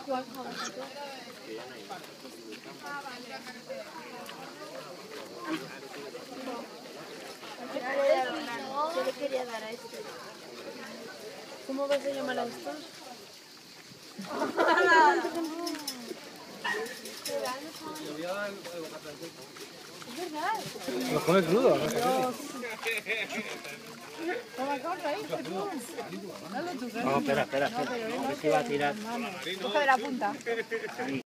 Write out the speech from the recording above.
Yo le quería dar a este. ¿Cómo vas a llamar a esto? Es verdad. Los come crudos. No, espera. A ver si va a tirar. Coge de la punta.